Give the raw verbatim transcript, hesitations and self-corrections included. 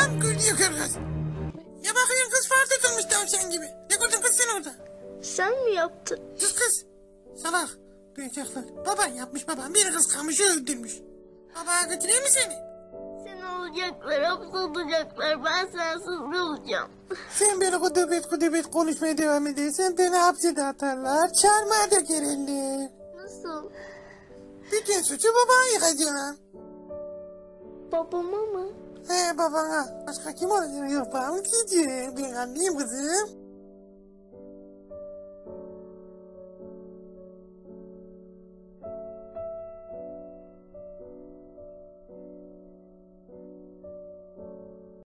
Anam güldüyor kız. Ya bakayım kız far tutulmuş tavşan gibi. Ne gördün kız sen orada? Sen mi yaptın? Kız kız. Salak. Duyacaklar. Baban yapmış baban. Bir kız kamışı öldürmüş. Baba götüreyim mi seni? Sen olacaklar, hapis olacaklar. Ben sensiz kalacağım. Sen böyle kudubet kudubet konuşmaya devam edersen beni hapse de atarlar. Çarmıha dökerler. Nasıl? Bütün suçu babana yıkacaksın. Babama mı? He babana. Başka kim olacak? Yok babam diyeceğim. Ben anneyim kızım.